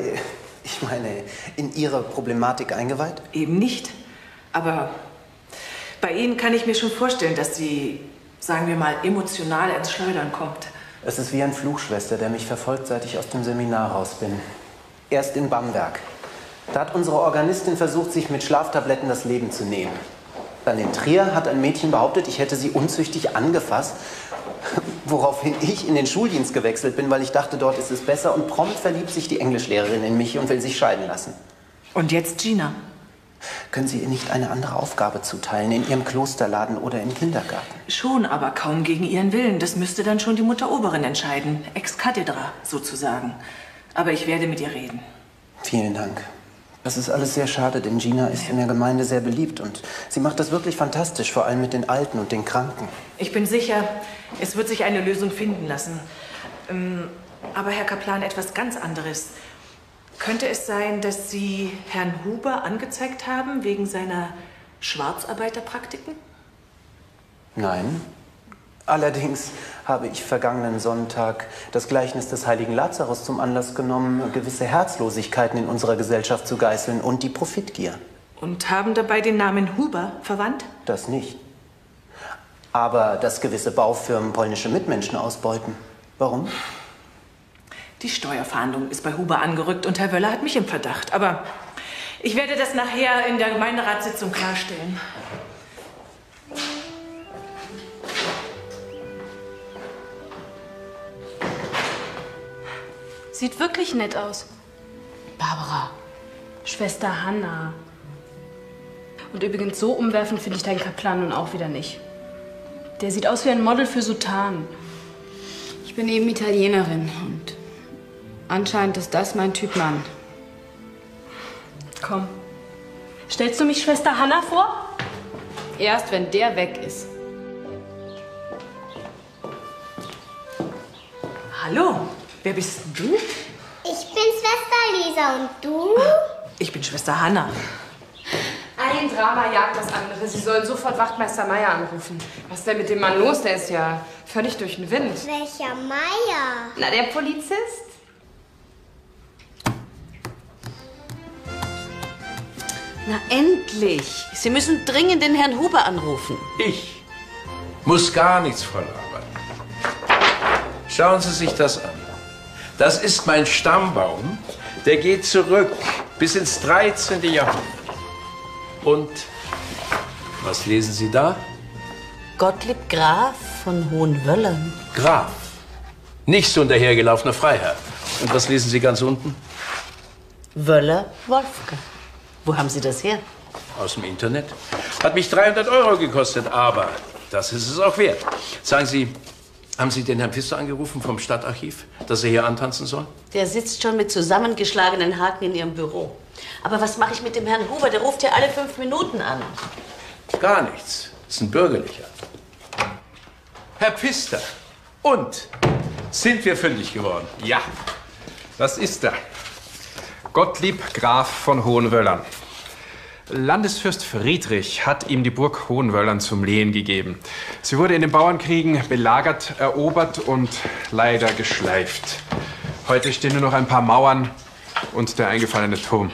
in Ihre Problematik eingeweiht? Eben nicht. Aber bei Ihnen kann ich mir schon vorstellen, dass sie, sagen wir mal, emotional ins Schleudern kommt. Es ist wie ein Fluch, Schwester, der mich verfolgt, seit ich aus dem Seminar raus bin. Erst in Bamberg. Da hat unsere Organistin versucht, sich mit Schlaftabletten das Leben zu nehmen. Dann in Trier hat ein Mädchen behauptet, ich hätte sie unzüchtig angefasst, woraufhin ich in den Schuldienst gewechselt bin, weil ich dachte, dort ist es besser. Und prompt verliebt sich die Englischlehrerin in mich und will sich scheiden lassen. Und jetzt Gina? Können Sie ihr nicht eine andere Aufgabe zuteilen, in Ihrem Klosterladen oder im Kindergarten? Schon, aber kaum gegen ihren Willen. Das müsste dann schon die Mutter Oberin entscheiden. Ex cathedra, sozusagen. Aber ich werde mit ihr reden. Vielen Dank. Das ist alles sehr schade, denn Gina ist in der Gemeinde sehr beliebt und sie macht das wirklich fantastisch, vor allem mit den Alten und den Kranken. Ich bin sicher, es wird sich eine Lösung finden lassen. Aber Herr Kaplan, etwas ganz anderes. Könnte es sein, dass Sie Herrn Huber angezeigt haben wegen seiner Schwarzarbeiterpraktiken? Nein. Allerdings habe ich vergangenen Sonntag das Gleichnis des heiligen Lazarus zum Anlass genommen, gewisse Herzlosigkeiten in unserer Gesellschaft zu geißeln und die Profitgier. Und haben dabei den Namen Huber verwandt? Das nicht. Aber dass gewisse Baufirmen polnische Mitmenschen ausbeuten. Warum? Die Steuerfahndung ist bei Huber angerückt und Herr Wöller hat mich im Verdacht. Aber ich werde das nachher in der Gemeinderatssitzung klarstellen. Sieht wirklich nett aus. Barbara. Schwester Hanna. Und übrigens, so umwerfend finde ich deinen Kaplan nun auch wieder nicht. Der sieht aus wie ein Model für Sutanen. Ich bin eben Italienerin und anscheinend ist das mein Typ Mann. Komm. Stellst du mich Schwester Hanna vor? Erst wenn der weg ist. Hallo, wer bist denn du? Ich bin Schwester Lisa und du? Ich bin Schwester Hanna. Ein Drama jagt das andere. Sie sollen sofort Wachtmeister Meier anrufen. Was ist denn mit dem Mann los? Der ist ja völlig durch den Wind. Welcher Meier? Na, der Polizist. Na endlich. Sie müssen dringend den Herrn Huber anrufen. Ich muss gar nichts, Frau Laber. Schauen Sie sich das an. Das ist mein Stammbaum. Der geht zurück bis ins 13. Jahrhundert. Und was lesen Sie da? Gottlieb Graf von Hohenwöllern. Graf. Nicht so ein dahergelaufener Freiherr. Und was lesen Sie ganz unten? Wöller Wolfgang. Wo haben Sie das her? Aus dem Internet. Hat mich 300 € gekostet, aber das ist es auch wert. Sagen Sie, haben Sie den Herrn Pfister angerufen vom Stadtarchiv, dass er hier antanzen soll? Der sitzt schon mit zusammengeschlagenen Haken in Ihrem Büro. Aber was mache ich mit dem Herrn Huber? Der ruft ja alle 5 Minuten an. Gar nichts. Das ist ein Bürgerlicher. Herr Pfister. Und? Sind wir fündig geworden? Ja, das ist er. Gottlieb Graf von Hohenwöllern. Landesfürst Friedrich hat ihm die Burg Hohenwöllern zum Lehen gegeben. Sie wurde in den Bauernkriegen belagert, erobert und leider geschleift. Heute stehen nur noch ein paar Mauern und der eingefallene Turm.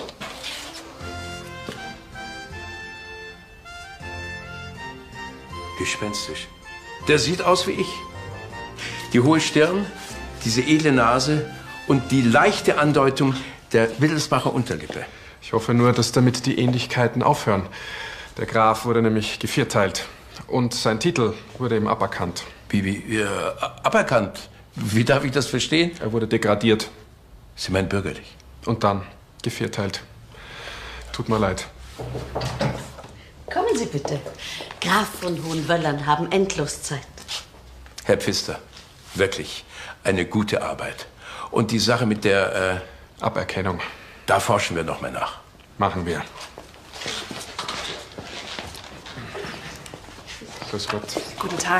Gespenstisch. Der sieht aus wie ich. Die hohe Stirn, diese edle Nase und die leichte Andeutung der Wittelsbacher Unterlippe. Ich hoffe nur, dass damit die Ähnlichkeiten aufhören. Der Graf wurde nämlich gevierteilt und sein Titel wurde ihm aberkannt. Wie aberkannt? Wie darf ich das verstehen? Er wurde degradiert. Sie meinen bürgerlich? Und dann gevierteilt. Tut mir leid. Kommen Sie bitte. Graf von Hohenwöllern haben endlos Zeit. Herr Pfister, wirklich eine gute Arbeit. Und die Sache mit der Aberkennung. Da forschen wir noch mal nach. Machen wir. Grüß Gott. Guten Tag.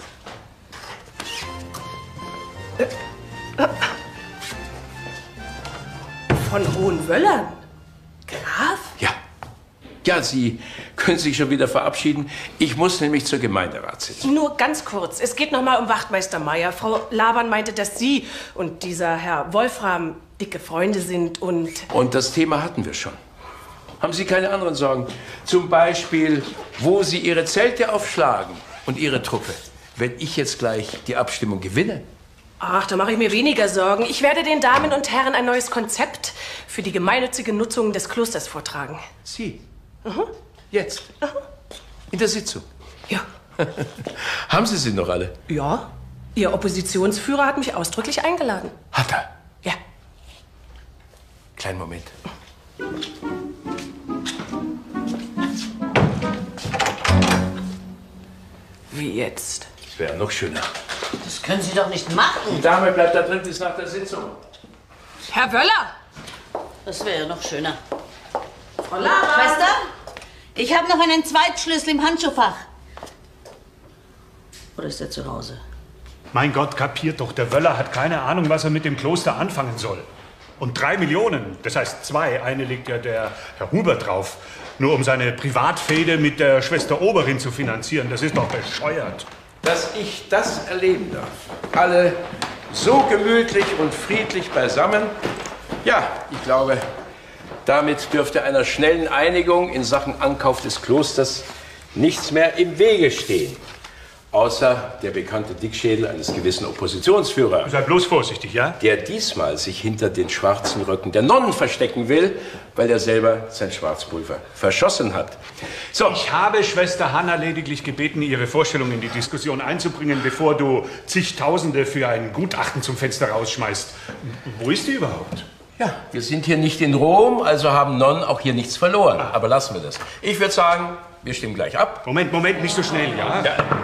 Von Hohenwöllern? Graf? Ja. Ja, Sie können sich schon wieder verabschieden. Ich muss nämlich zur Gemeinderatssitzung. Nur ganz kurz. Es geht noch mal um Wachtmeister Meier. Frau Laban meinte, dass Sie und dieser Herr Wolfram dicke Freunde sind und... Und das Thema hatten wir schon. Haben Sie keine anderen Sorgen? Zum Beispiel, wo Sie Ihre Zelte aufschlagen und Ihre Truppe. Wenn ich jetzt gleich die Abstimmung gewinne? Ach, da mache ich mir weniger Sorgen. Ich werde den Damen und Herren ein neues Konzept für die gemeinnützige Nutzung des Klosters vortragen. Sie? Mhm. Jetzt? Mhm. In der Sitzung? Ja. Haben Sie sie noch alle? Ja. Ihr Oppositionsführer hat mich ausdrücklich eingeladen. Hat er? Ja. Kleinen Moment. Wie jetzt? Das wäre noch schöner. Das können Sie doch nicht machen. Die Dame bleibt da drin bis nach der Sitzung. Herr Wöller! Das wäre noch schöner. Frau Laban! Schwester, ich habe noch einen Zweitschlüssel im Handschuhfach. Oder ist er zu Hause? Mein Gott, kapiert doch, der Wöller hat keine Ahnung, was er mit dem Kloster anfangen soll. Und 3 Millionen, das heißt 2, eine legt ja der Herr Huber drauf, nur um seine Privatfehde mit der Schwester Oberin zu finanzieren. Das ist doch bescheuert. Dass ich das erleben darf. Alle so gemütlich und friedlich beisammen. Ja, ich glaube, damit dürfte einer schnellen Einigung in Sachen Ankauf des Klosters nichts mehr im Wege stehen. Außer der bekannte Dickschädel eines gewissen Oppositionsführers. Sei bloß vorsichtig, ja? Der diesmal sich hinter den schwarzen Röcken der Nonnen verstecken will, weil er selber sein Schwarzpulver verschossen hat. So. Ich habe Schwester Hanna lediglich gebeten, ihre Vorstellung in die Diskussion einzubringen, bevor du zigtausende für ein Gutachten zum Fenster rausschmeißt. Wo ist die überhaupt? Ja, wir sind hier nicht in Rom, also haben Nonnen auch hier nichts verloren. Aber lassen wir das. Ich würde sagen, wir stimmen gleich ab. Moment, nicht so schnell, ja?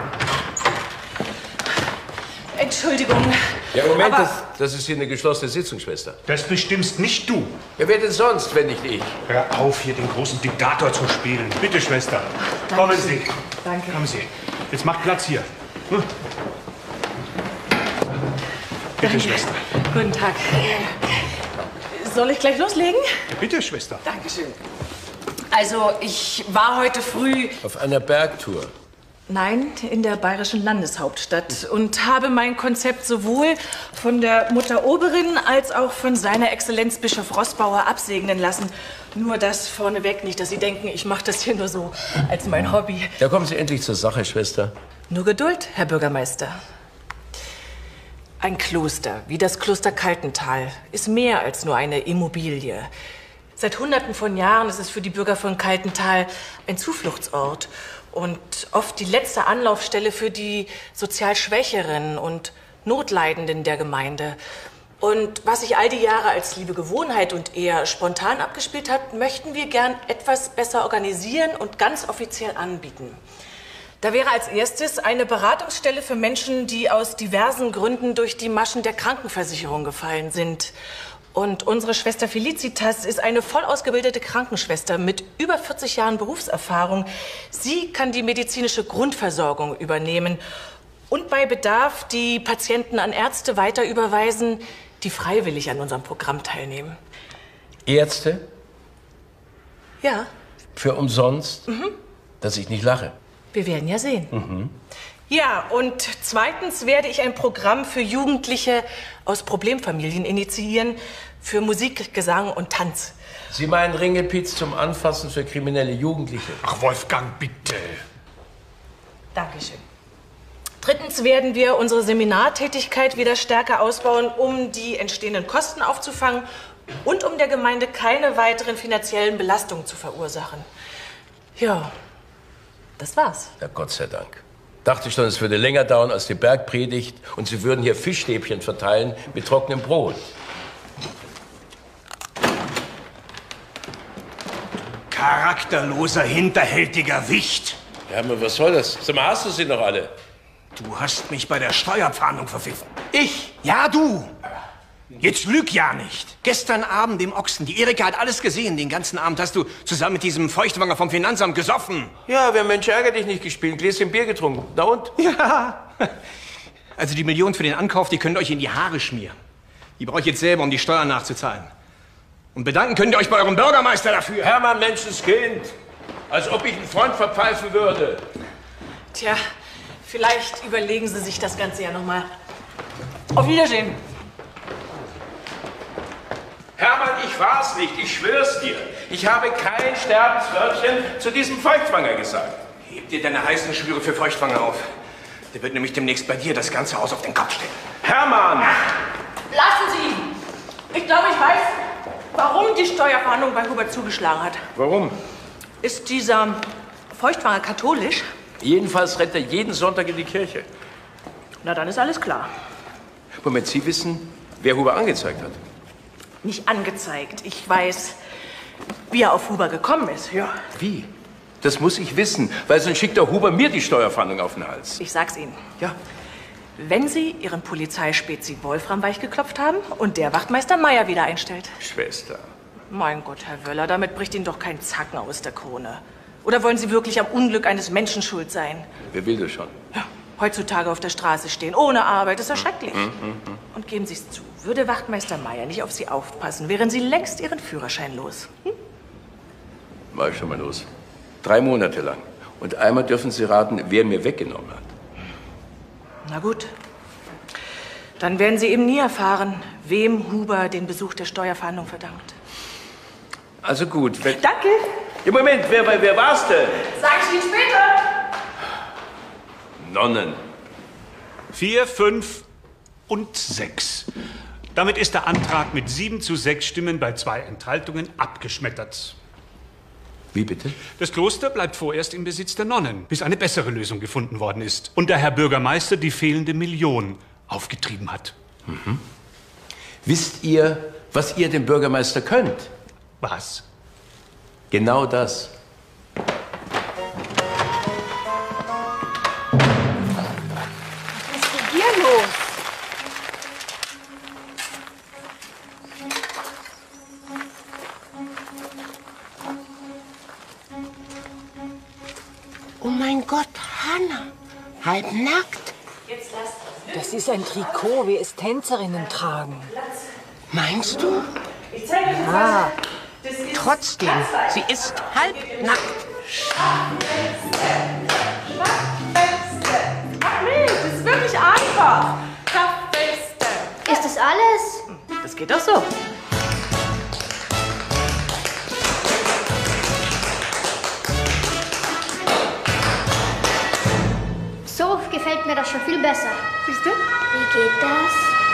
Entschuldigung. Ja, Moment, das ist hier eine geschlossene Sitzung, Schwester. Das bestimmst nicht du. Ja, wer denn sonst, wenn nicht ich? Hör auf, hier den großen Diktator zu spielen. Bitte, Schwester. Kommen Sie. Danke. Kommen Sie. Jetzt macht Platz hier. Hm? Bitte, Danke. Schwester. Guten Tag. Soll ich gleich loslegen? Ja, bitte, Schwester. Dankeschön. Also, ich war heute früh... Auf einer Bergtour. Nein, in der bayerischen Landeshauptstadt und habe mein Konzept sowohl von der Mutter Oberin als auch von seiner Exzellenz Bischof Roßbauer absegnen lassen. Nur das vorneweg, nicht, dass Sie denken, ich mache das hier nur so als mein Hobby. Da kommen Sie endlich zur Sache, Schwester. Nur Geduld, Herr Bürgermeister. Ein Kloster, wie das Kloster Kaltental, ist mehr als nur eine Immobilie. Seit Hunderten von Jahren ist es für die Bürger von Kaltental ein Zufluchtsort und oft die letzte Anlaufstelle für die sozial Schwächeren und Notleidenden der Gemeinde. Und was sich all die Jahre als liebe Gewohnheit und eher spontan abgespielt hat, möchten wir gern etwas besser organisieren und ganz offiziell anbieten. Da wäre als erstes eine Beratungsstelle für Menschen, die aus diversen Gründen durch die Maschen der Krankenversicherung gefallen sind. Und unsere Schwester Felicitas ist eine voll ausgebildete Krankenschwester mit über 40 Jahren Berufserfahrung. Sie kann die medizinische Grundversorgung übernehmen und bei Bedarf die Patienten an Ärzte weiter überweisen, die freiwillig an unserem Programm teilnehmen. Ärzte? Ja. Für umsonst? Dass ich nicht lache. Wir werden ja sehen. Ja, und zweitens werde ich ein Programm für Jugendliche aus Problemfamilien initiieren, für Musik, Gesang und Tanz. Sie meinen Ringelpiez zum Anfassen für kriminelle Jugendliche? Ach, Wolfgang, bitte. Dankeschön. Drittens werden wir unsere Seminartätigkeit wieder stärker ausbauen, um die entstehenden Kosten aufzufangen und um der Gemeinde keine weiteren finanziellen Belastungen zu verursachen. Ja, das war's. Ja, Gott sei Dank. Dachte schon, es würde länger dauern als die Bergpredigt und Sie würden hier Fischstäbchen verteilen mit trockenem Brot. Charakterloser, hinterhältiger Wicht. Ja, aber was soll das? Sag mal, hast du sie noch alle? Du hast mich bei der Steuerfahndung verpfiffen. Ich? Ja, du. Jetzt lüg ja nicht. Gestern Abend im Ochsen, die Erika hat alles gesehen. Den ganzen Abend hast du zusammen mit diesem Feuchtwanger vom Finanzamt gesoffen. Ja, wir haben Mensch ärger dich nicht gespielt, ein Gläschen Bier getrunken. Na und? Ja. Also die Millionen für den Ankauf, die könnt ihr euch in die Haare schmieren. Die brauche ich jetzt selber, um die Steuern nachzuzahlen. Und bedanken könnt ihr euch bei eurem Bürgermeister dafür. Hermann, Menschenskind. Als ob ich einen Freund verpfeifen würde. Tja, vielleicht überlegen Sie sich das Ganze ja noch mal. Auf Wiedersehen. Hermann, ich war's nicht, ich schwör's dir. Ich habe kein Sterbenswörtchen zu diesem Feuchtwanger gesagt. Heb dir deine heißen Schwüre für Feuchtwanger auf. Der wird nämlich demnächst bei dir das ganze Haus auf den Kopf stellen. Hermann! Lassen Sie ihn! Ich glaube, ich weiß, warum die Steuerfahndung bei Hubert zugeschlagen hat. Warum? Ist dieser Feuchtwanger katholisch? Jedenfalls rennt er jeden Sonntag in die Kirche. Na, dann ist alles klar. Moment, Sie wissen, wer Huber angezeigt hat? Nicht angezeigt. Ich weiß, wie er auf Huber gekommen ist. Ja. Wie? Das muss ich wissen, weil sonst schickt der Huber mir die Steuerfahndung auf den Hals. Ich sag's Ihnen. Ja. Wenn Sie Ihren Polizeispezi Wolfram weichgeklopft haben und der Wachtmeister Meier wieder einstellt. Schwester. Mein Gott, Herr Wöller, damit bricht Ihnen doch kein Zacken aus der Krone. Oder wollen Sie wirklich am Unglück eines Menschen schuld sein? Wer will das schon? Ja, heutzutage auf der Straße stehen, ohne Arbeit, ist ja schrecklich. Und geben Sie es zu, würde Wachtmeister Meier nicht auf Sie aufpassen, wären Sie längst Ihren Führerschein los. War ich schon mal los. 3 Monate lang. Und einmal dürfen Sie raten, wer mir weggenommen hat. Na gut. Dann werden Sie eben nie erfahren, wem Huber den Besuch der Steuerfahndung verdankt. Also gut, wenn... Danke. Im Moment, wer war's denn? Sag ich Ihnen später. Nonnen. 4, 5 und 6. Damit ist der Antrag mit 7:6 Stimmen bei 2 Enthaltungen abgeschmettert. Wie bitte? Das Kloster bleibt vorerst im Besitz der Nonnen, bis eine bessere Lösung gefunden worden ist und der Herr Bürgermeister die fehlende Million aufgetrieben hat. Wisst ihr, was ihr dem Bürgermeister könnt? Was? Genau das. Was ist denn hier los? Oh mein Gott, Hanna, halb nackt. Das ist ein Trikot, wie es Tänzerinnen tragen. Meinst du? Ja. Trotzdem, sie ist halb nackt. Ach Mensch, das ist wirklich einfach. Kaffeeste. Ist das alles? Das geht doch so. So gefällt mir das schon viel besser. Siehst du? Wie geht das?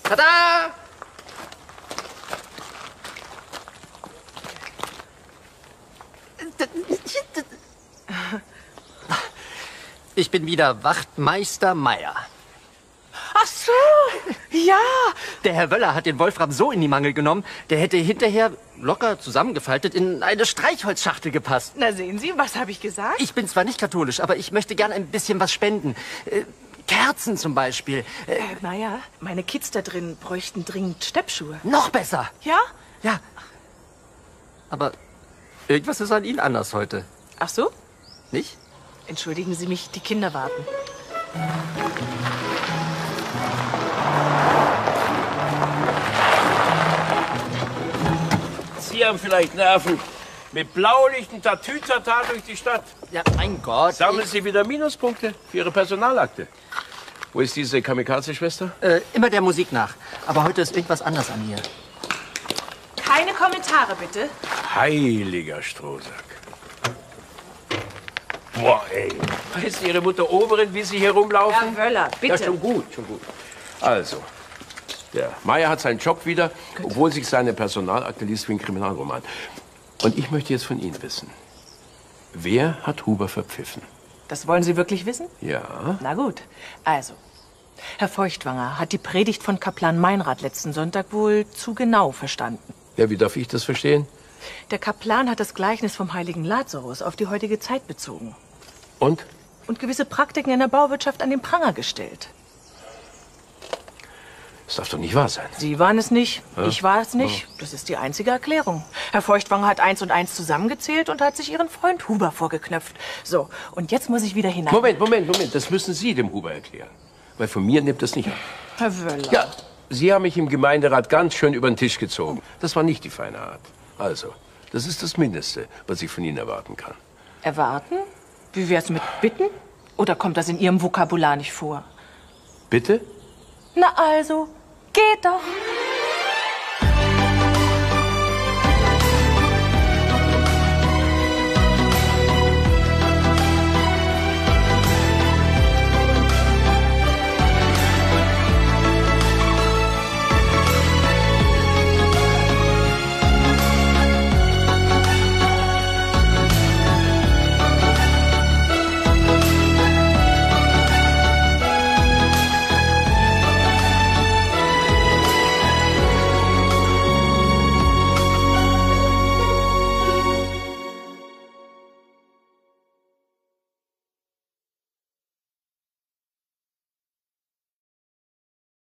Tada! Ich bin wieder Wachtmeister Meier. Ach so, ja. Der Herr Wöller hat den Wolfram so in die Mangel genommen, der hätte hinterher locker zusammengefaltet in eine Streichholzschachtel gepasst. Na sehen Sie, was habe ich gesagt? Ich bin zwar nicht katholisch, aber ich möchte gern ein bisschen was spenden. Kerzen zum Beispiel. Naja, meine Kids da drin bräuchten dringend Steppschuhe. Noch besser. Ja? Ja. Aber irgendwas ist an Ihnen anders heute. Ach so? Nicht? Entschuldigen Sie mich, die Kinder warten. Sie haben vielleicht Nerven. Mit Blaulicht und Tatütata durch die Stadt. Ja, mein Gott. Sammeln Sie wieder Minuspunkte für Ihre Personalakte. Wo ist diese Kamikaze-Schwester? Immer der Musik nach. Aber heute ist irgendwas anders an ihr. Keine Kommentare, bitte. Heiliger Strohsack. Boah, ey. Weiß Ihre Mutter Oberin, wie Sie hier rumlaufen? Herr Wöller, bitte. Ja, schon gut, schon gut. Also, der Meier hat seinen Job wieder, obwohl sich seine Personalakte liest wie ein Kriminalroman. Und ich möchte jetzt von Ihnen wissen, wer hat Huber verpfiffen? Das wollen Sie wirklich wissen? Ja. Na gut. Also, Herr Feuchtwanger hat die Predigt von Kaplan Meinrad letzten Sonntag wohl zu genau verstanden. Ja, wie darf ich das verstehen? Der Kaplan hat das Gleichnis vom heiligen Lazarus auf die heutige Zeit bezogen. Und? Und gewisse Praktiken in der Bauwirtschaft an den Pranger gestellt. Das darf doch nicht wahr sein. Sie waren es nicht, Ja? ich war es nicht. Das ist die einzige Erklärung. Herr Feuchtwanger hat 1 und 1 zusammengezählt und hat sich Ihren Freund Huber vorgeknöpft. So, und jetzt muss ich wieder hinein. Moment. Das müssen Sie dem Huber erklären. Weil von mir nimmt das nicht an. Herr Wöller. Ja, Sie haben mich im Gemeinderat ganz schön über den Tisch gezogen. Das war nicht die feine Art. Also, das ist das Mindeste, was ich von Ihnen erwarten kann. Erwarten? Wie wär's mit bitten? Oder kommt das in Ihrem Vokabular nicht vor? Bitte? Na also, geht doch.